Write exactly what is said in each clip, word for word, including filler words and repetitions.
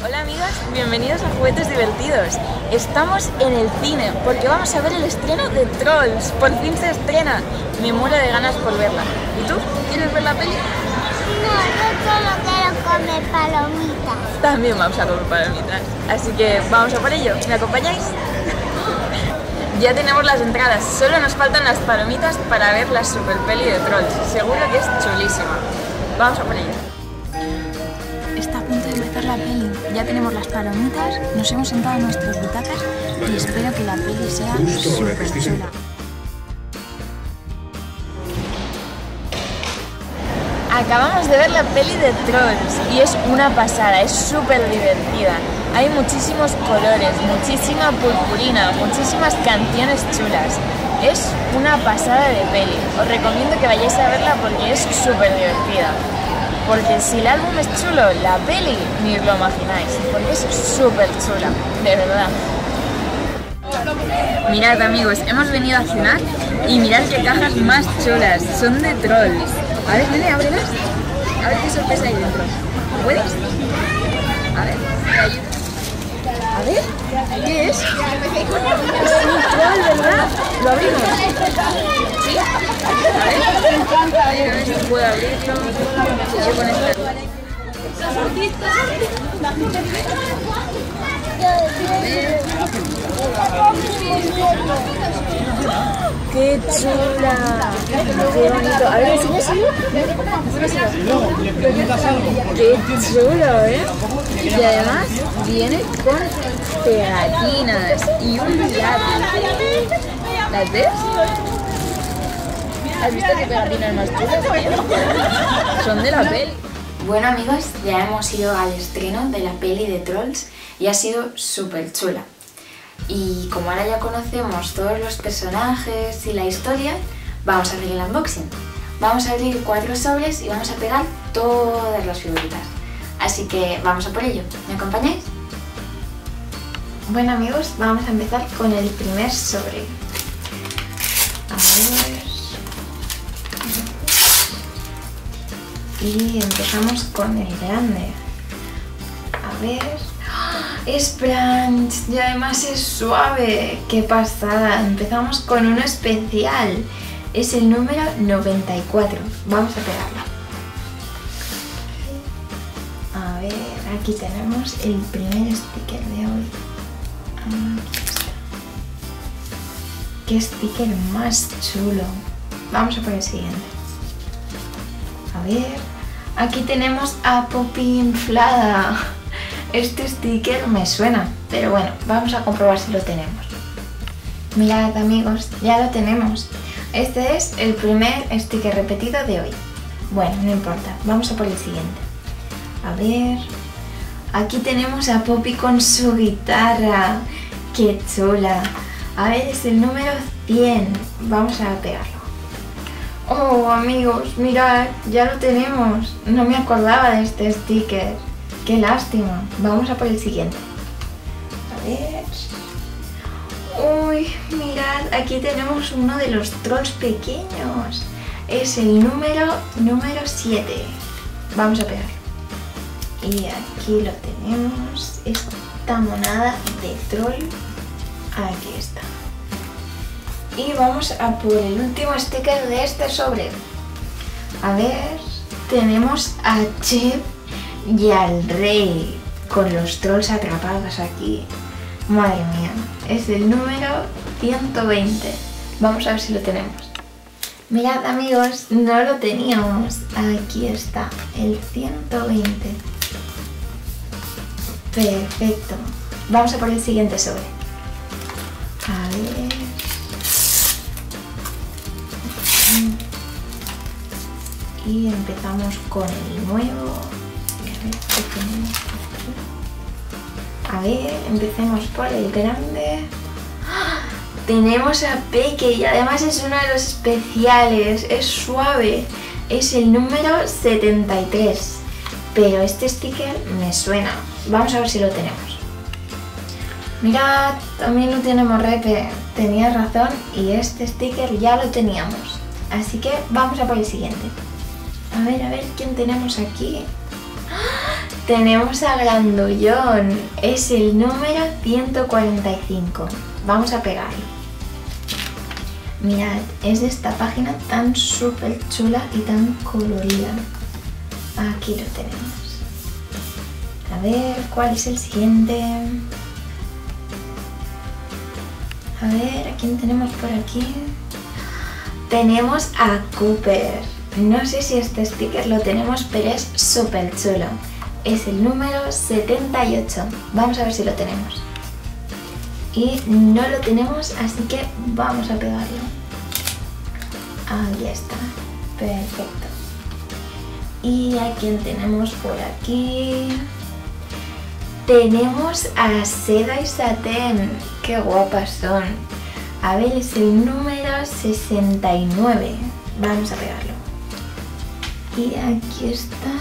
Hola amigas, bienvenidos a Juguetes Divertidos. Estamos en el cine porque vamos a ver el estreno de Trolls. Por fin se estrena. Me muero de ganas por verla. ¿Y tú? ¿Quieres ver la peli? No, yo solo quiero comer palomitas. También vamos a comer palomitas. Así que vamos a por ello. ¿Me acompañáis? Ya tenemos las entradas. Solo nos faltan las palomitas para ver la super peli de Trolls. Seguro que es chulísima. Vamos a por ello. Está a punto de empezar la peli. Ya tenemos las palomitas, nos hemos sentado en nuestras butacas y espero que la peli sea súper chula. Acabamos de ver la peli de Trolls y es una pasada, es súper divertida. Hay muchísimos colores, muchísima purpurina, muchísimas canciones chulas. Es una pasada de peli. Os recomiendo que vayáis a verla porque es súper divertida. Porque si el álbum es chulo, la peli ni os lo imagináis, porque es súper chula, de verdad. Mirad amigos, hemos venido a cenar y mirad qué cajas más chulas, son de Trolls. A ver, nene, ábrelas, a ver qué sorpresa hay dentro. ¿Puedes? A ver, te ayudo. A ver, ¿qué es? Es un troll, ¿verdad? ¿Lo abrimos? ¿Sí? A ver, a ver si puedo abrirlo. Si yo con esta. ¡Qué chula! ¡Qué bonito! A ver, enséñaselo. ¡Qué chulo, eh! Y además viene con pegatinas y un lápiz. ¿Las ves? ¿Has visto qué pegatinas más chulas tienen? Son de la peli. Bueno amigos, ya hemos ido al estreno de la peli de Trolls y ha sido súper chula. Y como ahora ya conocemos todos los personajes y la historia, vamos a hacer el unboxing. Vamos a abrir cuatro sobres y vamos a pegar todas las figuritas. Así que vamos a por ello. ¿Me acompañáis? Bueno amigos, vamos a empezar con el primer sobre. A ver... Y empezamos con el grande. A ver... Es Branch y además es suave. ¡Qué pasada! Empezamos con uno especial. Es el número noventa y cuatro. Vamos a pegarlo. A ver, aquí tenemos el primer sticker de hoy. Aquí está. ¡Qué sticker más chulo! Vamos a por el siguiente. A ver, aquí tenemos a Poppy inflada. Este sticker me suena, pero bueno, vamos a comprobar si lo tenemos. Mirad amigos, ya lo tenemos. Este es el primer sticker repetido de hoy. Bueno, no importa, vamos a por el siguiente. A ver, aquí tenemos a Poppy con su guitarra. ¡Qué chula! A ver, es el número cien. Vamos a pegarlo. Oh amigos, mirad, ya lo tenemos. No me acordaba de este sticker. ¡Qué lástima! Vamos a por el siguiente. A ver... ¡Uy! Mirad, aquí tenemos uno de los trolls pequeños. Es el número número siete. Vamos a pegarlo. Y aquí lo tenemos. Esta monada de troll. Aquí está. Y vamos a por el último sticker de este sobre. A ver... Tenemos a Chip y al rey con los trolls atrapados aquí. Madre mía, es el número ciento veinte. Vamos a ver si lo tenemos. Mirad amigos, no lo teníamos. Aquí está, el ciento veinte. Perfecto. Vamos a por el siguiente sobre. A ver. Y empezamos con el nuevo. A ver, empecemos por el grande. ¡Ah! Tenemos a Peque y además es uno de los especiales. Es suave. Es el número setenta y tres. Pero este sticker me suena. Vamos a ver si lo tenemos. Mirad, también lo tenemos Repe. Tenía razón y este sticker ya lo teníamos. Así que vamos a por el siguiente. A ver, a ver, ¿quién tenemos aquí? ¡Ah! Tenemos a Grandullón, es el número ciento cuarenta y cinco. Vamos a pegarlo. Mirad, es de esta página tan súper chula y tan colorida. Aquí lo tenemos. A ver, ¿cuál es el siguiente? A ver, ¿a quién tenemos por aquí? Tenemos a Cooper. No sé si este sticker lo tenemos, pero es súper chulo. Es el número setenta y ocho. Vamos a ver si lo tenemos. Y no lo tenemos, así que vamos a pegarlo. Ahí está. Perfecto. ¿Y a quién tenemos por aquí? Tenemos a Seda y Satén. ¡Qué guapas son! A ver, es el número sesenta y nueve. Vamos a pegarlo. Y aquí están.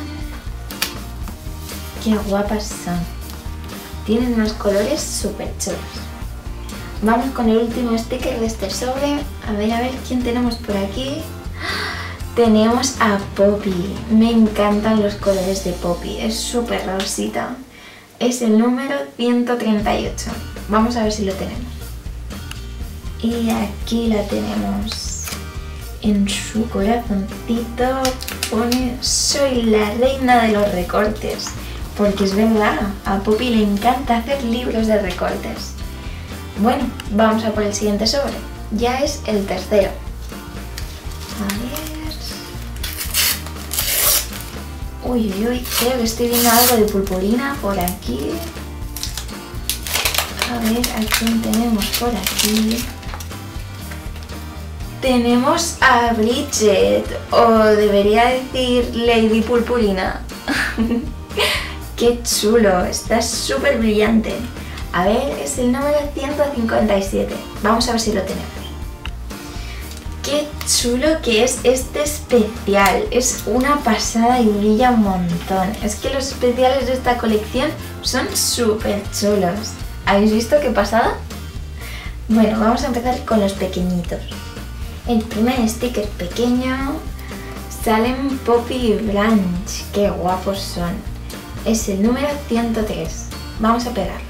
¡Qué guapas son! Tienen unos colores súper chulos. Vamos con el último sticker de este sobre. A ver, a ver, ¿quién tenemos por aquí? Tenemos a Poppy. Me encantan los colores de Poppy. Es súper rosita. Es el número ciento treinta y ocho. Vamos a ver si lo tenemos. Y aquí la tenemos. En su corazoncito pone: soy la reina de los recortes. Porque es verdad, a Poppy le encanta hacer libros de recortes. Bueno, vamos a por el siguiente sobre. Ya es el tercero. A ver. Uy, uy, uy, creo que estoy viendo algo de purpurina por aquí. A ver, ¿a quién tenemos por aquí? Tenemos a Bridget, o debería decir Lady Purpurina. ¡Qué chulo! Está súper brillante. A ver, es el número ciento cincuenta y siete. Vamos a ver si lo tenemos. ¡Qué chulo que es este especial! Es una pasada y brilla un montón. Es que los especiales de esta colección son súper chulos. ¿Habéis visto qué pasada? Bueno, vamos a empezar con los pequeñitos. El primer sticker pequeño salen Poppy y Branch. ¡Qué guapos son! Es el número ciento tres. Vamos a pegarlo.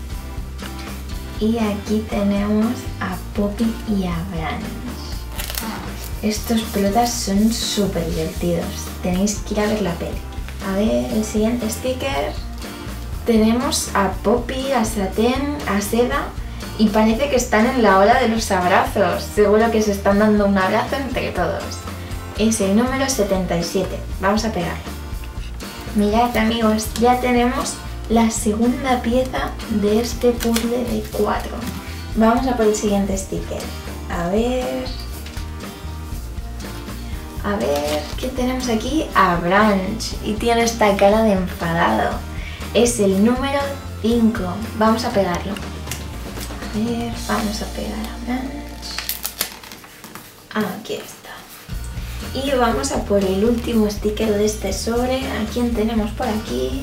Y aquí tenemos a Poppy y a Branch. Estos pelotas son súper divertidos. Tenéis que ir a ver la peli. A ver, el siguiente sticker. Tenemos a Poppy, a Satén, a Seda. Y parece que están en la ola de los abrazos. Seguro que se están dando un abrazo entre todos. Es el número setenta y siete. Vamos a pegarlo. Mirad, amigos, ya tenemos la segunda pieza de este puzzle de cuatro. Vamos a por el siguiente sticker. A ver... A ver, ¿qué tenemos aquí? A Branch. Y tiene esta cara de enfadado. Es el número cinco. Vamos a pegarlo. A ver, vamos a pegar a Branch. Aquí está. Y vamos a por el último sticker de este sobre. ¿A quién tenemos por aquí?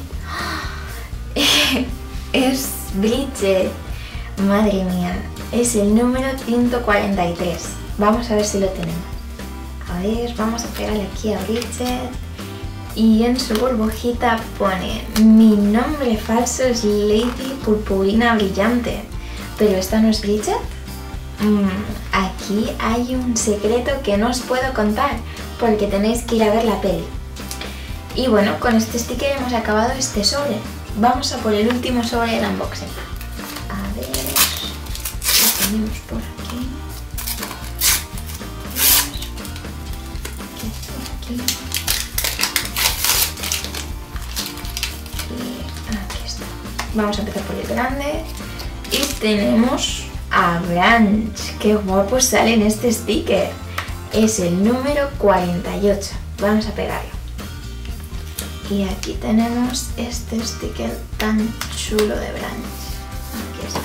Es Bridget. Madre mía. Es el número ciento cuarenta y tres. Vamos a ver si lo tenemos. A ver, vamos a pegarle aquí a Bridget. Y en su burbujita pone: mi nombre falso es Lady Purpurina Brillante. ¿Pero esta no es Bridget? Mm, aquí hay un secreto que no os puedo contar, porque tenéis que ir a ver la peli. Y bueno, con este sticker hemos acabado este sobre. Vamos a por el último sobre del unboxing. A ver, ¿qué tenemos por aquí? ¿Qué hay por aquí? Y aquí está. Vamos a empezar por el grande. Y tenemos a Branch. ¡Qué guapo sale en este sticker! Es el número cuarenta y ocho. Vamos a pegarlo. Y aquí tenemos este sticker tan chulo de Branch. Aquí está.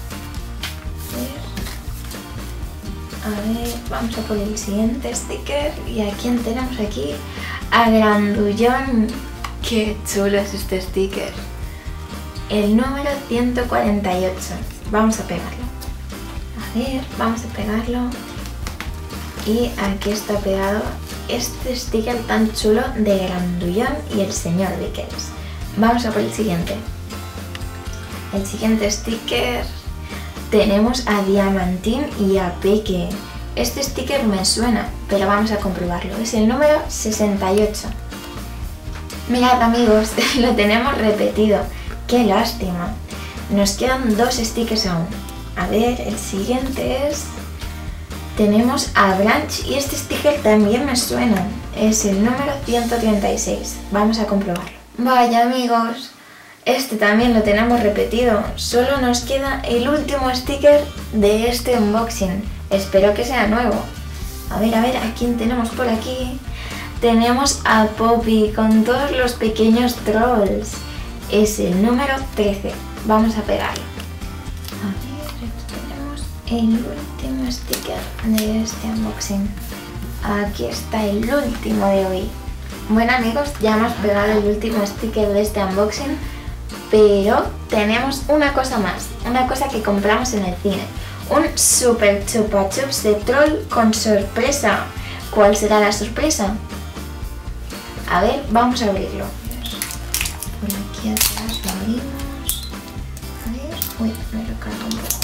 A ver. A ver, vamos a por el siguiente sticker. ¿Y a quién tenemos aquí? A Grandullón. ¡Qué chulo es este sticker! El número ciento cuarenta y ocho. Vamos a pegarlo. A ver, vamos a pegarlo. Y aquí está pegado este sticker tan chulo de Grandullón y el señor Vickers. Vamos a por el siguiente. El siguiente sticker tenemos a Diamantín y a Peque. Este sticker me suena, pero vamos a comprobarlo. Es el número sesenta y ocho. Mirad amigos, lo tenemos repetido. ¡Qué lástima! Nos quedan dos stickers aún. A ver, el siguiente es... Tenemos a Branch y este sticker también me suena. Es el número ciento treinta y seis. Vamos a comprobarlo. Vaya amigos, este también lo tenemos repetido. Solo nos queda el último sticker de este unboxing. Espero que sea nuevo. A ver, a ver, ¿a quién tenemos por aquí? Tenemos a Poppy con todos los pequeños trolls. Es el número trece. Vamos a pegarlo. A ver, tenemos el último sticker de este unboxing. Aquí está el último de hoy. Bueno amigos, ya hemos pegado el último sticker de este unboxing, pero tenemos una cosa más, una cosa que compramos en el cine. Un super chupa chups de troll con sorpresa. ¿Cuál será la sorpresa? A ver, vamos a abrirlo. Por aquí atrás lo abrimos. A ver, uy, me lo cargo un poco.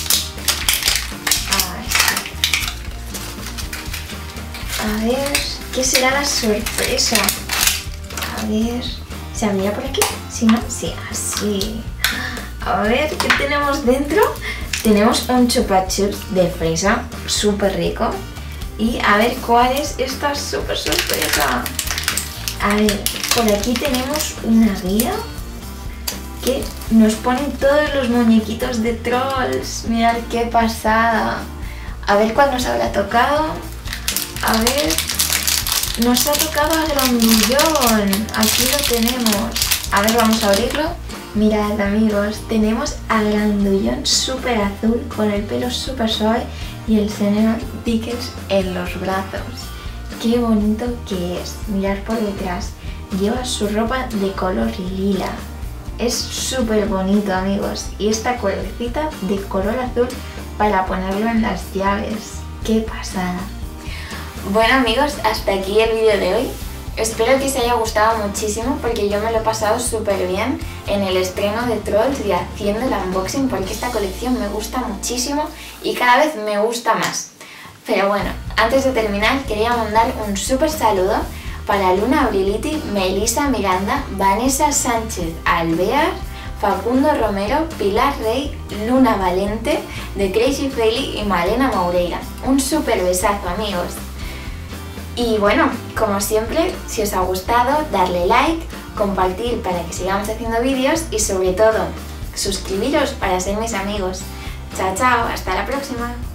Ahí está. A ver, ¿qué será la sorpresa? A ver, ¿se abrirá por aquí? Si no, sí, así. A ver, ¿qué tenemos dentro? Tenemos un chupa chups de fresa, súper rico. Y a ver cuál es esta súper sorpresa. A ver, por aquí tenemos una guía que nos ponen todos los muñequitos de trolls. Mirad qué pasada. A ver cuál nos habrá tocado. A ver, nos ha tocado a Grandullón. Aquí lo tenemos. A ver, vamos a abrirlo. Mirad amigos, tenemos a Grandullón súper azul con el pelo súper suave y el señor Dickens en los brazos. Qué bonito que es. Mirad por detrás. Lleva su ropa de color lila. Es súper bonito amigos. Y esta cuerdecita de color azul para ponerlo en las llaves. Qué pasada. Bueno amigos, hasta aquí el vídeo de hoy. Espero que os haya gustado muchísimo porque yo me lo he pasado súper bien en el estreno de Trolls y haciendo el unboxing porque esta colección me gusta muchísimo y cada vez me gusta más. Pero bueno, antes de terminar quería mandar un súper saludo para Luna Abriliti, Melissa Miranda, Vanessa Sánchez Alvear, Facundo Romero, Pilar Rey, Luna Valente, de Crazy Feli y Malena Moureira. Un súper besazo amigos. Y bueno, como siempre, si os ha gustado, darle like, compartir para que sigamos haciendo vídeos y sobre todo, suscribiros para ser mis amigos. Chao, chao, hasta la próxima.